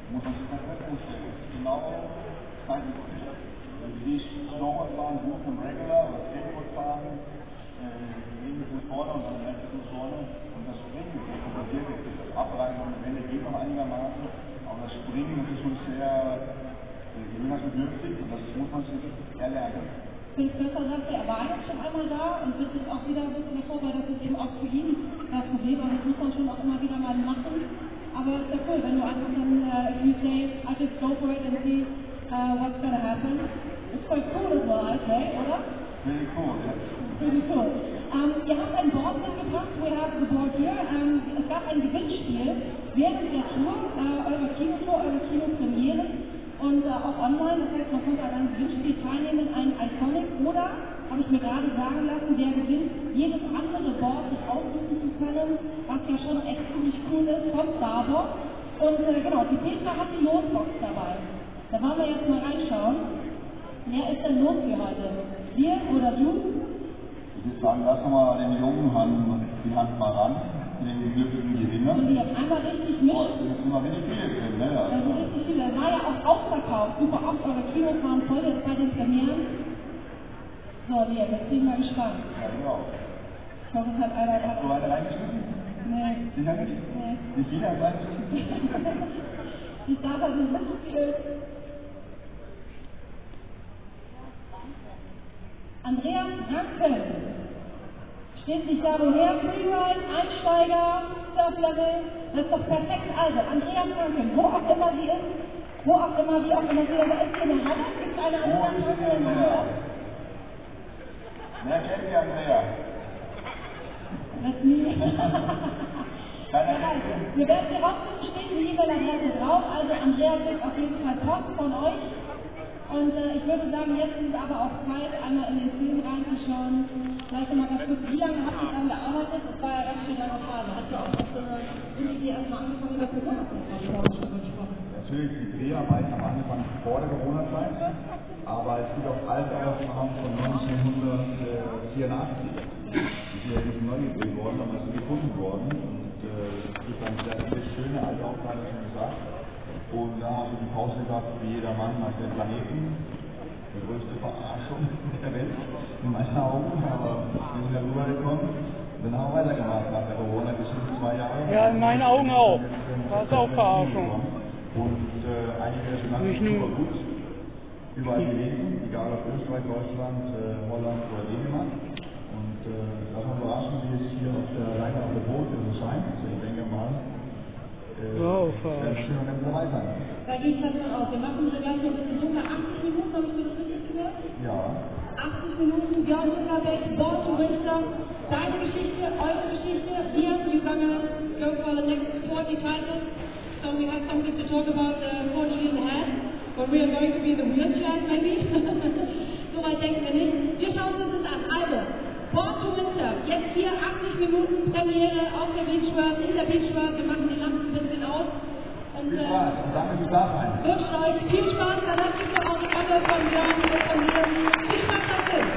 muss man sich komplett umstellen. Genau zeitlich. Also die Snowboard fahren, gut im Regular oder Skateboard fahren, links ist vorne und dann rechts ist vorne. Und das Springen ist kompliziert, das Abreißen und Wände geht noch einigermaßen, aber das Springen ist schon sehr gewöhnungsbedürftig und das muss man sich erlernen. Phil Spencer sagte, er war jetzt schon einmal da und wird sich auch wieder ein bisschen davor, weil das ist eben auch für ihn das Problem, aber das muss man schon auch immer wieder mal machen. Aber es ist ja cool, wenn du einfach dann, if you say, I just go for it and see what's gonna happen. It's quite cool as well, I say, oder? Really cool, yes. Really cool. Ihr habt ein Board mitgebracht, we have the board here. Es gab ein Gewinnspiel während der Tour, eurer Kinotour, eure Kinopremiere und auch online. Das heißt, man konnte an einem Gewinnspiel teilnehmen, ein Iconic oder, habe ich mir gerade sagen lassen, wer gewinnt, jedes andere Board sich aussuchen zu können, was ja schon echt ziemlich cool ist vom Star Wars. Und genau, die Petra hat die Losbox dabei. Da wollen wir jetzt mal reinschauen. Wer ist denn los für heute? Wir oder du? Ich würde sagen, lassen wir den jungen die Hand mal ran, den glücklichen Gewinner. Und die jetzt einmal richtig mischen. Das ist immer richtig viele drin, ne? Das sind richtig viele. Das war ja auch ausverkauft. Super oft, eure Kinos waren voll jetzt bei den Premieren. So, jetzt bin ich mal gespannt. Ja, genau. Ich hoffe, es hat einer... Hast du eine reingeschmissen? Nee. Sicher nicht? Nee. Nicht jeder hat reingeschmissen? Die Starter sind mitgespielt. Andreas Ranken steht sich da woher, Freeride, Einsteiger, Surflevel, das ist doch perfekt. Also, Andreas Ranken, wo auch immer sie ist, wo auch immer sie ist in der Halle, gibt es eine Andreas Ranken in der Halle? Wer kennt die Andrea? Das nie. Wir werden hier rausfinden, steht die E-Mail-Adresse drauf, also Andreas kriegt auf jeden Fall Post von euch. Und ich würde sagen, jetzt ist es aber auch Zeit, einmal in den Film reinzuschauen. Vielleicht nochmal ganz kurz, wie lange habt ihr daran gearbeitet? Das war ja ganz schön lange Phase. Habt ihr auch so eine Idee erstmal angefangen, das zu machen? Natürlich, die Dreharbeiten haben angefangen vor der Corona-Zeit, aber es gibt auch alte Aufnahmen von 1984, die sind ja nicht neu gedreht worden, aber es sind gefunden worden. Und es gibt dann sehr viele schöne alte Aufnahmen, wie schon gesagt. Und da habe ich die Pause gehabt, wie jeder Mann auf dem Planeten. Die größte Verarschung der Welt, in meinen Augen, aber wir sind ja rübergekommen. Dann haben wir weitergemacht nach der Corona-Geschichte 2 Jahre. Ja, in meinen Augen auch. War es auch Verarschung. Und einige der Finanzen super gut. Überall gewesen, egal ob Österreich, Deutschland, Holland oder Dänemark. Und lass mal überraschen, wie es hier auf der Leiter auf der Boot scheint. Also ich denke mal, schön, wenn wir dabei sein. Da gehe ich davon aus. Wir machen so gleich ein bisschen runter. 80 Minuten, habe ich mir das richtig gehört? Ja. 80 Minuten, Björn Hillerbeck, Born to Winter, deine Geschichte, eure Geschichte. Here, you're gonna go for the next 40 titles. So we have something to talk about 40 years ahead. But we are going to be the wheelchair, maybe. So weit denken wir nicht. Wir schauen uns das an. Also, Born to Winter. Jetzt hier 80 Minuten Premiere auf der Beach World, in der Beach World. Wir machen die Lampen ein bisschen aus. Und, viel Spaß und danke fürs Dasein. Wünsche euch viel Spaß. Dann habt ihr auch die Rolle von Björn und von mir. Viel Spaß beim Film.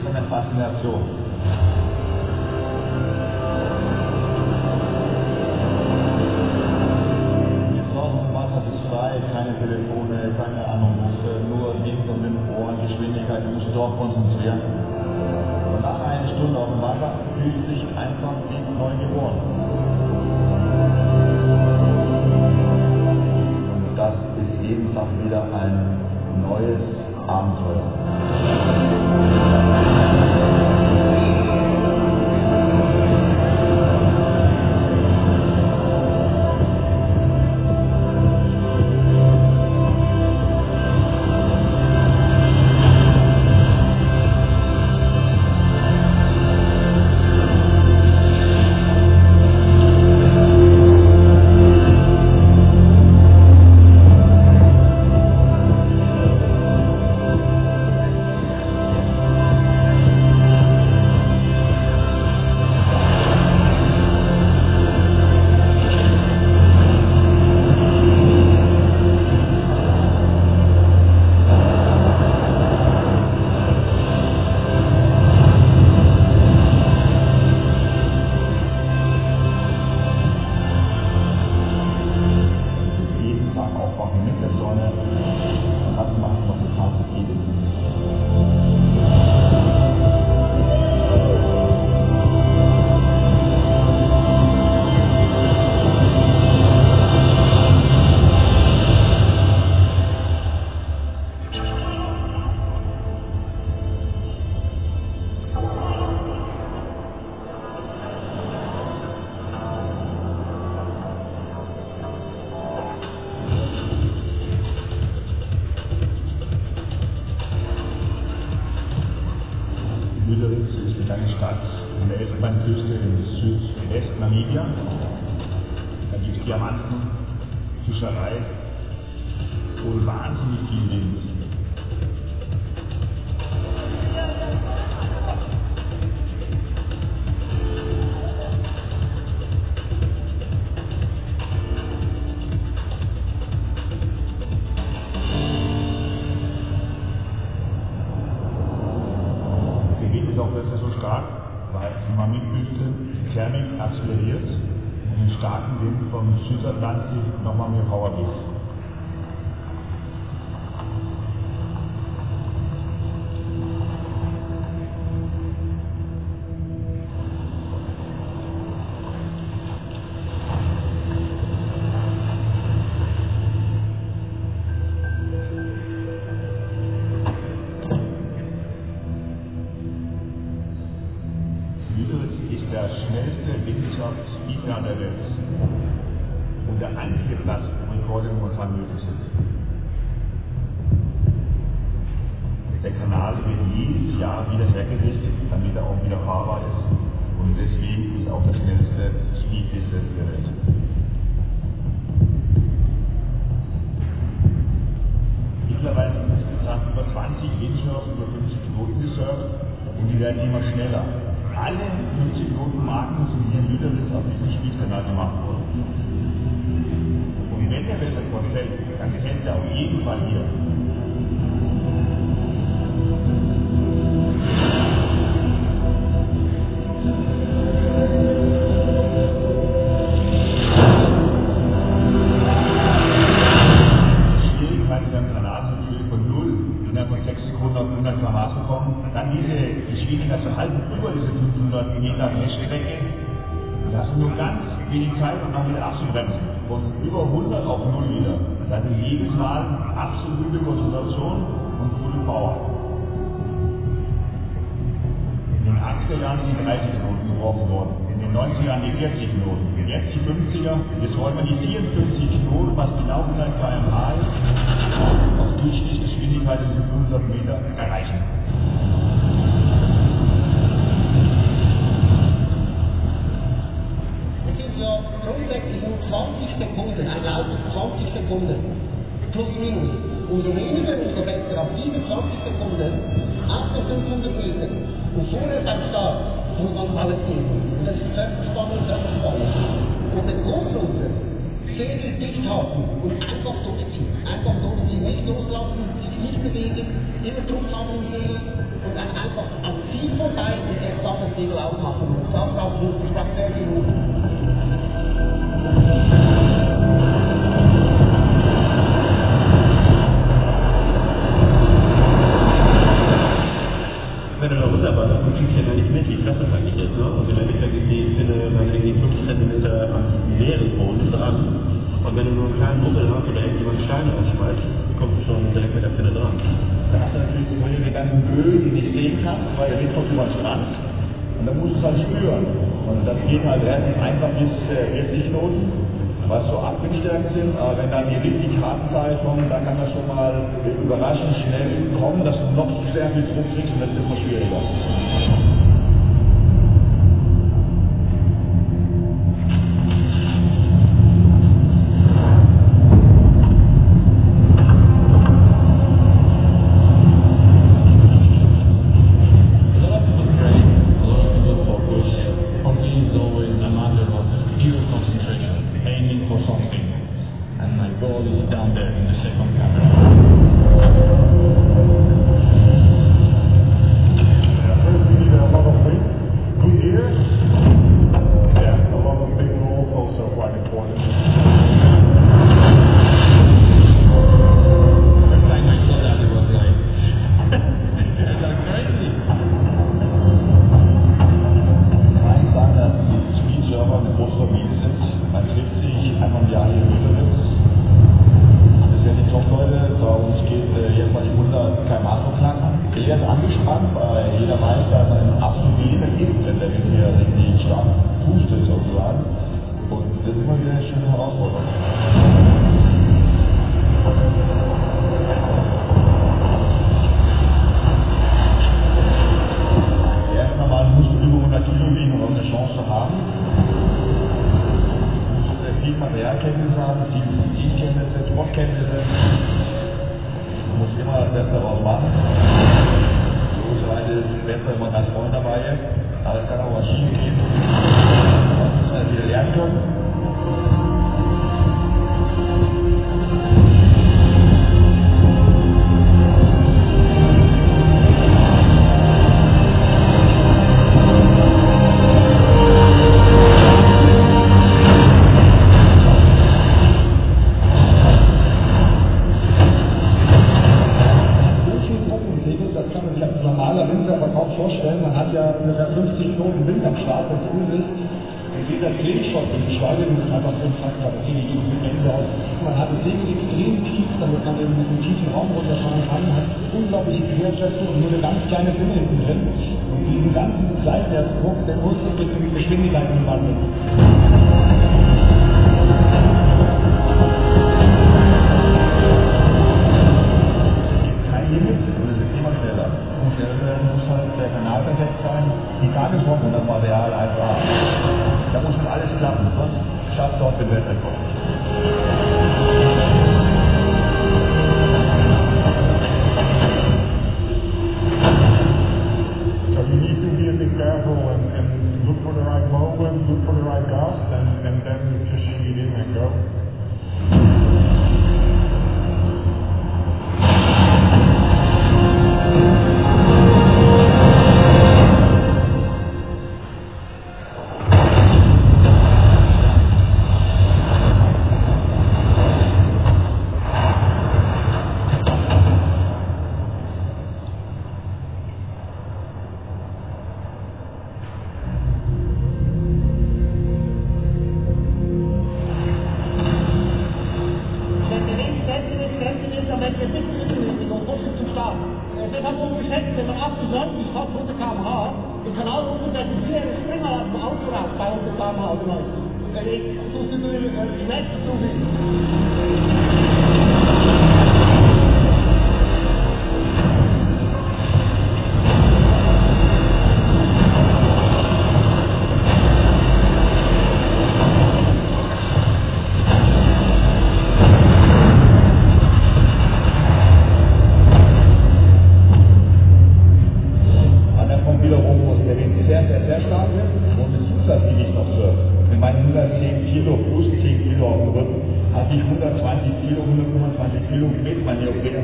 eine Faszination. Jetzt draußen im Wasser ist frei, keine Telefone, keine Anrufe, nur Wind um den Ohren, Geschwindigkeit, du musst dort konzentrieren. Und nach einer Stunde auf dem Wasser fühlt sich einfach wie neu geboren. Und das ist jeden Tag wieder ein neues Abenteuer. Lüderitz ist eine kleine Stadt an der Elfenbeinküste in Südwest-Namibia. Da gibt es Diamanten, Fischerei und wahnsinnig viel Wind. Das ist so stark, weil die Namib-Wüste thermisch akzeleriert und den starken Wind vom Südatlantik nochmal mehr Power gibt. Der schnellste Windsurf-Speedrun der Welt und der einzige Platz, wo Rekorde momentan möglich sind. Der Kanal wird jedes Jahr wieder hergerichtet, damit er auch wieder fahrbar ist, und deswegen ist auch der schnellste Speedpiste der Welt. Mittlerweile sind insgesamt über 20 Windsurf über 50 Knoten gesurft und die werden immer schneller. Alle 50 Knoten-Marken sind hier in Lüderitz auf diesem Speedkanal gemacht worden. Und wenn der Wettergott fällt, dann kennt er auf jeden Fall hier. Die Schwierigkeit beim Kanal ist natürlich von 0 innerhalb von 6 Sekunden auf 100 km/h zu kommen. Dann diese Geschwindigkeit zu halten über diese 500 Meter Messstrecke. Da hast du nur ganz wenig Zeit, um dann wieder abzubremsen. Von über 100 auf 0 wieder. Das ist jedes Mal absolute Konzentration und gute Power. In den 80er Jahren sind die 30 Knoten gebrochen worden. In den 90er Jahren die 40 Knoten. Jetzt die 50er. Jetzt wollen wir die 54 Knoten, was genau 100 km/h ist, auf Durchschnittsgeschwindigkeit in 500 Meter erreichen. Ja, grundsätzlich nur 20 Sekunden, ein Lauf 20 Sekunden, plus minus. Umso weniger, umso besser. Ab 27 Sekunden, ab den 500 Metern. Und vorher beim Start muss man alles geben. Und das ist sehr spannend, sehr spannend. Und den Kurs runter sehr dicht halten und einfach durchziehen. Einfach durchziehen, nicht loslassen, sich nicht bewegen, immer Druck haben im See und dann einfach am Ziel Segel aufmachen. Und das auch wirklich nach 10 Minuten. Wenn du da runter warst, du kriegst ja gar nicht mit, wie krass das eigentlich ist, ne? Und im Endeffekt ist die Finne dann irgendwie 5 cm am Meeresboden dran. Und wenn du nur einen kleinen Buckel hast oder irgendjemand Steine rausschmeißt, kommst du schon direkt mit der Finne dran. Dann hast du natürlich die ganzen Öl, die du nicht sehen kannst, weil der Wind kommt über den Strand. Und dann musst du es halt spüren. Und das geht halt relativ einfach bis 40 Knoten, was so abgestärkt sind. Aber wenn dann die richtig harten Teile kommen, dann kann das schon mal überraschend schnell kommen, dass du noch sehr viel Druck kriegst und das ist immer schwieriger.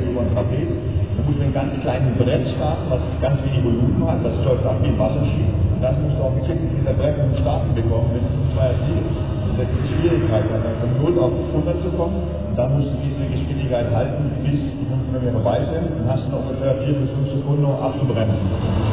Ganz kleinen Brett starten, was ganz wenig Volumen hat, das läuft ab wie ein Wasserski. Und das musst du auch mit 40 Meter Brett und Starten bekommen, wenn du zwei erzielst. Und das ist Schwierigkeit, dann von 0 auf 100 zu kommen. Und dann musst du diese Geschwindigkeit halten, bis die 5 Kilometer vorbei sind. Dann hast du noch ungefähr 4 bis 5 Sekunden, um abzubremsen.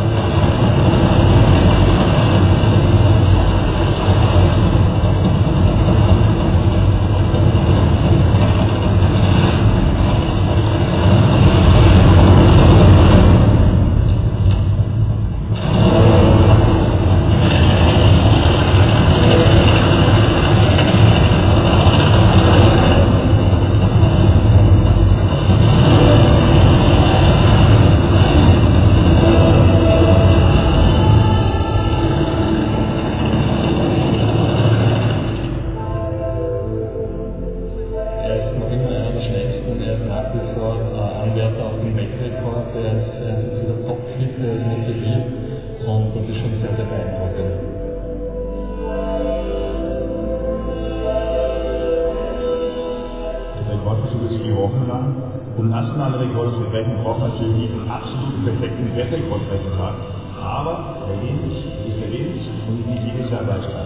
Um nationale Rekorde zu brechen, braucht man natürlich nicht einen absolut perfekten Weltrekordbrechertag, aber der Wind ist der Wind und nicht jedes Jahr gleich stark.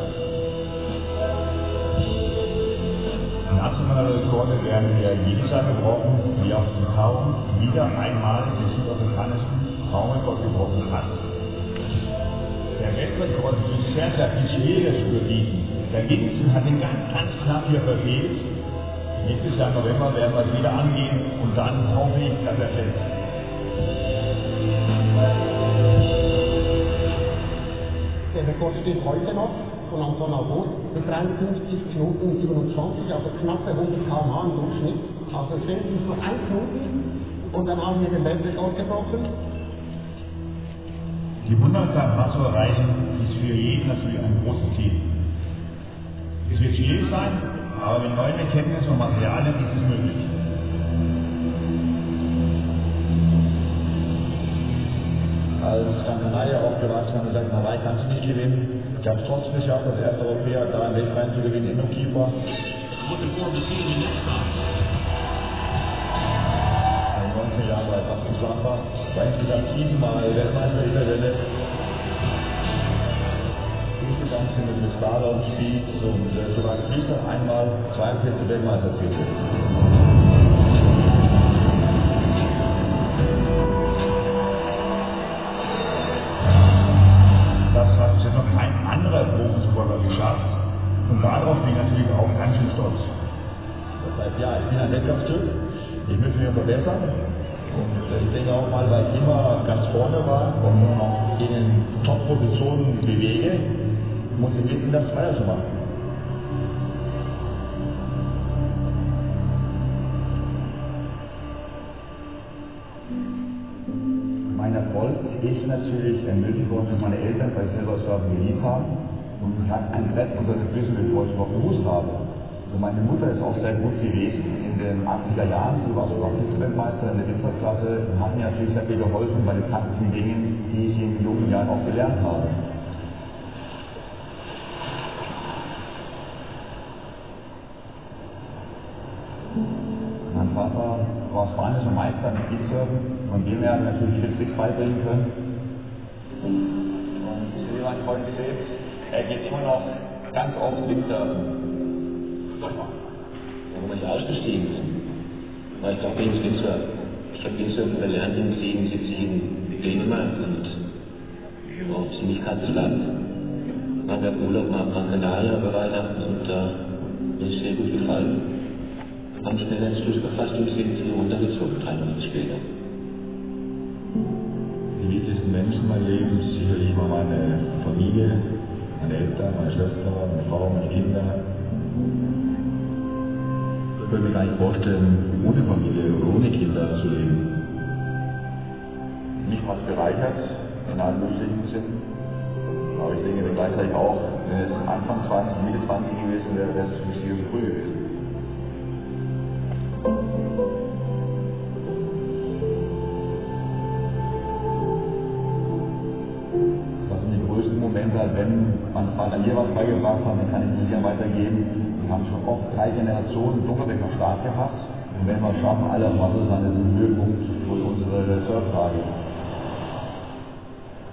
Nationale Rekorde werden wir jedes Jahr gebrochen, wie auch in Tauchen wieder einmal den südafrikanischen Traumrekord gebrochen hat. Der Weltrekord ist sehr, sehr viel schwerer zu überbieten. Der Wind hat den ganz knapp hier verfehlt. Nächstes Jahr im November werden wir es wieder angehen und dann hoffe ich, dass er fällt. Der Rekord steht heute noch von Anfang August mit 53 Knoten 27, also knappe 100 km/h im Durchschnitt. Also es fehlt uns noch 1 Knoten und dann haben wir den Weltrekord gebrochen. Die 100 km/h zu erreichen, ist für jeden natürlich ein großes Ziel. Es wird schwierig sein, aber mit neuen Erkenntnissen und Materialien ist es möglich. Als dann Kanadier aufgewachsen haben und gesagt, Hawaii kannst du nicht gewinnen. Ich habe es trotzdem geschafft, als erster Europäer da einen Weltrennen zu gewinnen in Okipa. In 19 Jahren war ich fast unschlagbar. War insgesamt 7-mal Weltmeister in der Welle. Insgesamt sind wir mit Starter und Speed und sogar Fließer einmal 42 Weltmeistertitel. Das hat bis jetzt noch kein anderer Profisportler geschafft und darauf bin ich natürlich auch ganz schön stolz. Das heißt, ja, ich bin ein Wettkampftyp, ich möchte mich verbessern und ich denke auch mal, weil ich immer ganz vorne war und auch in den Top-Positionen bewege, muss ich wissen, das weiter zu machen. Mein Erfolg ist natürlich ermöglicht worden durch meine Eltern, weil ich selber Surfen geliebt habe. Und ich hatte ein Brett unter den Füßen, bevor ich überhaupt gewusst habe. Also meine Mutter ist auch sehr gut gewesen in den 80er Jahren. Sie war sogar Vize-Weltmeister in der Winterklasse und hat mir natürlich sehr viel geholfen bei den praktischen Dingen, die ich in jungen Jahren auch gelernt habe. Mein Vater war spanischer Meister mit Windsurfen und dem er natürlich viele Tricks beibringen können. Und wie mein Freund sieht, er geht immer noch ganz oft Windsurfen. Warum ich ausgestiegen bin? Weil ich glaube, ins Windsurfen. Ich habe Windsurfen gelernt in 77 in Dänemark und auch ziemlich kaltes Land. Waren wir im Urlaub mal am Gran Canaria bei Weihnachten und mir ist sehr gut gefallen. Haben schnell einen Schluss gefasst und sind runtergezogen, 3 Monate später. Die wichtigsten Menschen meines Lebens sind sicherlich immer meine Familie, meine Eltern, meine Schwester, meine Frau, meine Kinder. Ich könnte mir gar nicht vorstellen, ohne Familie oder ohne Kinder zu leben. Mich hat es bereichert, in allen möglichen Sinnen. Aber ich denke gleichzeitig auch, wenn es Anfang 20, Mitte 20 gewesen wäre, wäre es für mich sehr früh gewesen. Das sind die größten Momente, wenn mein Vater mir was beigebracht hat, dann kann ich es hier weitergeben. Wir haben schon oft 3 Generationen Dunkeldecker Start gehabt. Und wenn wir es schaffen, alle auf Wasser, dann ist es ein Höhepunkt für unsere Surftage.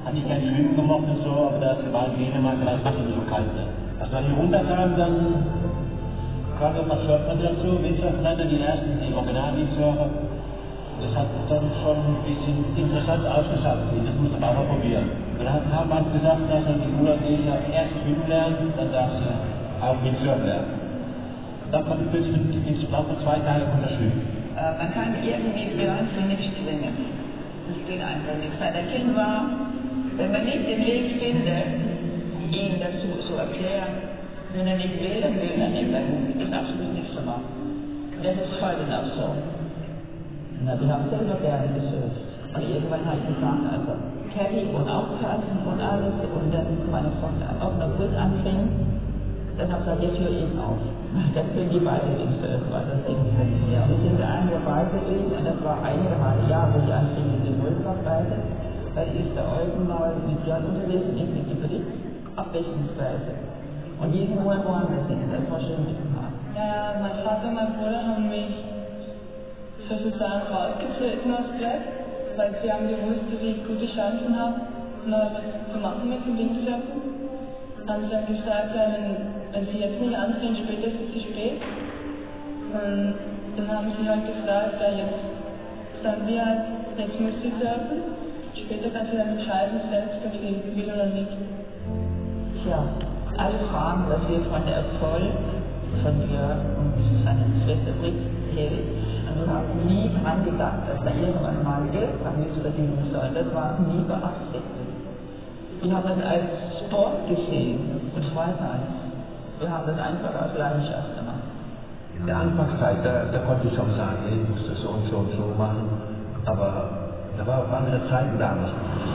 hatte ich kein Schwimmen gemocht und so, aber das war in Dänemark, da das Wasser nicht so kalt. Als wir hier runterkamen, dann kam noch was Surfer dazu, Windsurfländer, die ersten, die Original-Windsurfer. Das hat dann schon ein bisschen interessant ausgeschaut. Das muss man auch mal probieren. Und dann hat Hartmann gesagt, dass die Urlaubsleser erst schwimmen lernen, dann darf sie auch Windsurfen lernen. Und dann konnte ich plötzlich mit lauter 2 Tage schwimmen. Man kann irgendwie Björn zu nichts zwingen. Das geht einfach nicht. Seit er Kind war, wenn man nicht den Weg findet, ihn dazu zu erklären, wenn er nicht will, dann will er nicht, dann ist absolut nichts zu machen. Das ist heute noch so. Na, wir haben selber gerne gesurft. Und irgendwann habe ich gesagt, also Caddy und aufpassen und alles. Und dann meine Tochter auch noch gut anfing, dann habe ich gesagt, jetzt höre ich auf. Dann können die beide nicht surfen, weil das Ding funktioniert. Wir sind ein Jahr dabei gewesen und das war einige Jahre, wo ich anfing mit dem Nullfachweise. Da ist der Eugen mal mit Jan unterwegs und ich mit dem Bericht abwechslungsweise. Und jeden Monat woanders hin, das war schön mitgemacht. Ja, mein Vater und mein Bruder haben mich sozusagen rausgetreten aus Black, weil sie haben gewusst, dass ich gute Chancen habe, noch was zu machen mit dem Windsurfen. Haben sie dann gesagt, ja, wenn sie jetzt nicht anfangen, später ist es zu spät. Und dann haben sie halt gesagt, ja, jetzt sagen wir halt, jetzt müsst ihr surfen. Später kannst du dann entscheiden selbst, ob sie will oder nicht. Tja, alle Fragen, dass wir von der Erfolg von Jörg und seiner Schwester Britt Erik, und wir haben nie dran gedacht, dass da irgendwann mal Geld dran verdienen soll. Das war nie beabsichtigt. Wir haben das als Sport gesehen und Freizeit. Wir haben das einfach aus Leidenschaft gemacht. In der Anfangszeit, da konnte ich schon sagen, ich muss das so und so und so machen, aber da waren andere Zeiten damals.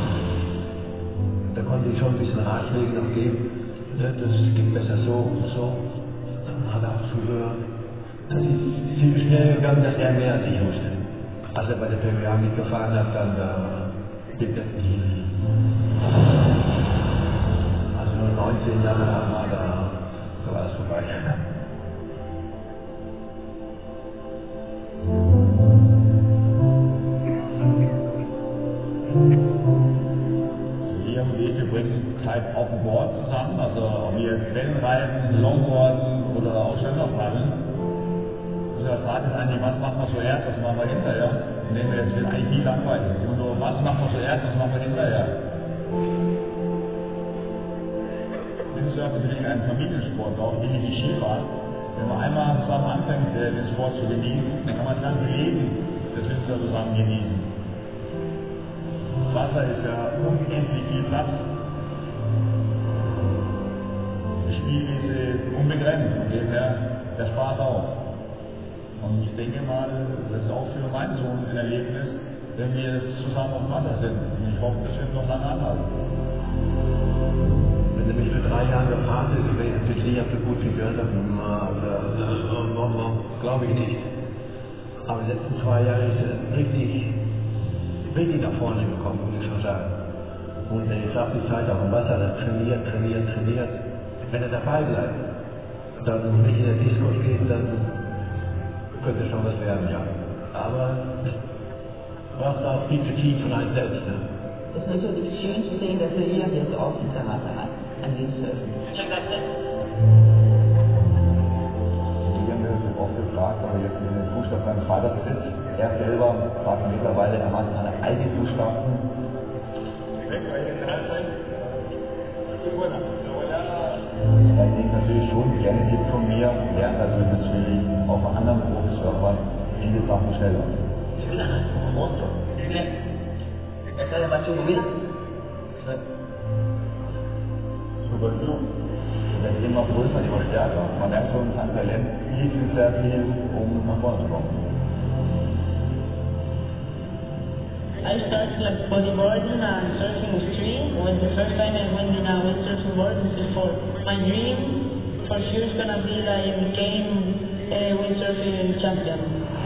Da konnte ich schon ein bisschen Ratschläge noch geben, das geht besser so und so. Dann hat er auch zugehört. Das ist ziemlich schnell gegangen, dass er mehr als ich wusste. Als er bei der PWA mitgefahren hat, dann gibt er nicht. Also nur 19 Jahre war da war es vorbei. Wir bringen Zeit auf dem Board zusammen, also ob wir Wellenreiten, Longboarden oder auch Schwimmer paddeln. Unsere Frage ist eigentlich, was machen wir zuerst, was machen wir hinterher? Indem wir jetzt eigentlich nie langweilig. Es ist nur, was machen wir zuerst, was machen wir hinterher? Windsurfen ist natürlich ein Familiensport, auch ähnlich wie Skifahren. Wenn man einmal zusammen anfängt, den Sport zu genießen, dann kann man das ganze Leben des Windsurfen zusammen genießen. Wasser ist ja unendlich viel Platz. Das Spiel ist unbegrenzt, von dem her, der Spaß auch. Und ich denke mal, das ist auch für meinen Sohn ein Erlebnis, wenn wir zusammen auf dem Wasser sind. Und ich hoffe, das wird noch lange anhalten. Wenn er mich für 3 Jahre gefahren ist, wäre ich natürlich nicht so gut wie Björn, glaube ich nicht. Aber die letzten 2 Jahre ist er richtig nach vorne gekommen, muss ich schon sagen. Und ich habe die Zeit auf dem Wasser, er trainiert. Wenn er dabei bleibt, dann nicht in der Disco steht, dann könnte schon was werden, ja. Aber braucht auch viel Kritik von einem selbst. Ne? Es ist natürlich schön zu sehen, dass er jetzt auch Interesse hat an Windsurfen. Die haben wir oft gefragt, aber jetzt in den Fußstapfen seines Vaters tritt. Er selber sagt mittlerweile, er hat seine eigenen Fußstapfen. Er nimmt natürlich schon gerne Tipps von mir, lernt also natürlich auch von anderen Profisurfern viele Sachen schneller. Super gut. Er wird immer größer, immer stärker. Man merkt schon, sein Talent bietet sehr viel, um nach vorne zu kommen. I started like bodyboarding and surfing with stream. When the first time I went in a windsurfing board, this is for my dream. For sure it's gonna be like became a windsurfing champion.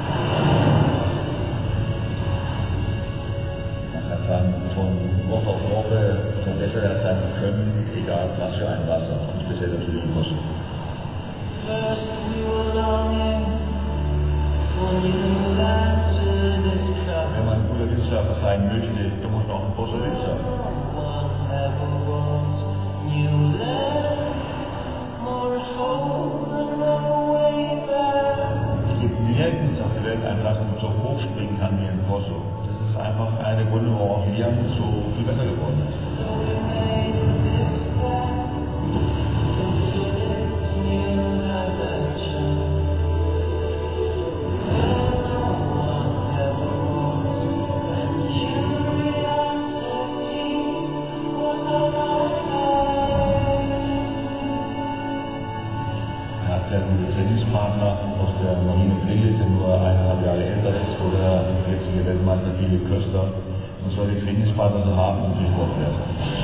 Man kann sagen, von Woche auf Woche verbessert er sein Können, egal was für ein Wasser, und speziell natürlich im Wasser. First we were longing for you back to the sky. Wenn man ein guter Windsurfer sein möchte, dann muss man auch ein großer Windsurfer. Trainingspartner aus der Marine Brille, der nur 1,5 Jahre älter ist, oder der jetzige Weltmeister Philipp Köster. Und solche Trainingspartner zu haben, ist natürlich Gold wert.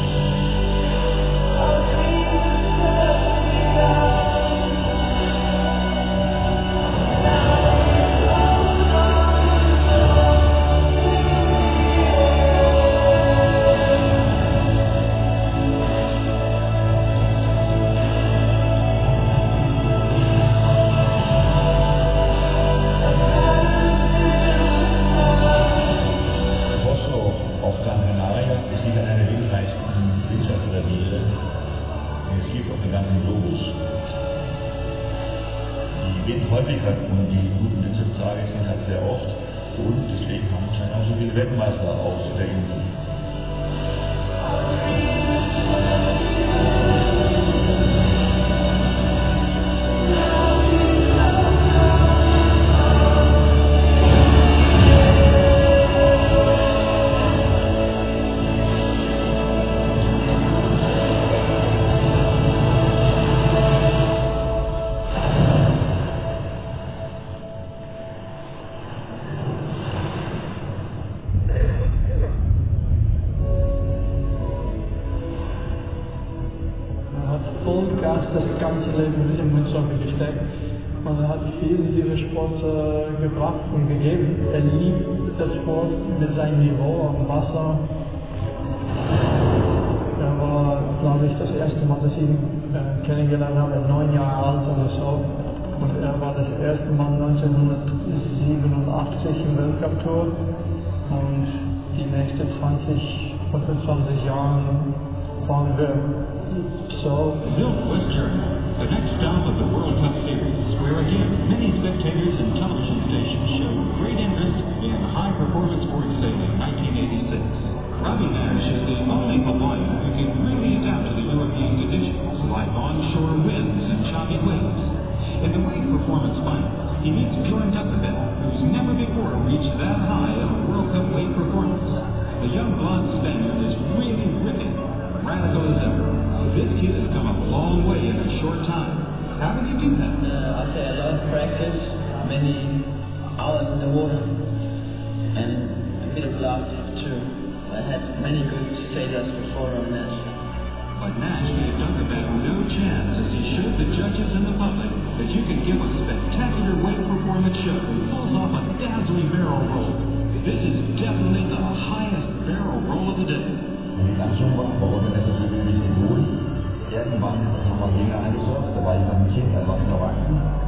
Die Windhäufigkeit und die guten Windsurftage sind halt sehr oft und deswegen haben wahrscheinlich auch so viele Weltmeister auf der Insel. Vollgas das ganze Leben in Windsurfen gesteckt und er hat viel in diesem Sport gebracht und gegeben. Er liebt das Sport mit seinem Niveau am Wasser. Er war, glaube ich, das erste Mal, dass ich ihn kennengelernt habe, 9 Jahre alt oder so. Und er war das erste Mal 1987 im Weltcup-Tour und die nächsten 20, 25 Jahre waren wir so. Northwest Journey, the next stop of the World Cup Series, where again many spectators and television stations showed great interest in high-performance board sailing 1986. Robbie Nash is the only Hawaiian who can really adapt to the European conditions, like onshore winds and choppy waves. In the wave performance final, he meets Bjorn Duckebed, who's never before reached that high in a World Cup wave performance. The young blonde Spaniard is really ripping, radical as ever. This kid has come a long way in a short time. How did you do that? I'd say a lot of practice, many hours in the water, and a bit of luck too. I had many good sailors before on Nash. But Nash gave Duckebed no chance as he showed the judges and the public that you can give a spectacular wave performance show and pulls off a dazzling barrel roll. This is definitely the highest barrel roll of the day. Die Langsung war, warum wir das natürlich nicht gewohnt. Irgendwann haben wir Dinge eingesorgt, da war ich noch ein Kind, da war ich noch erwachsen.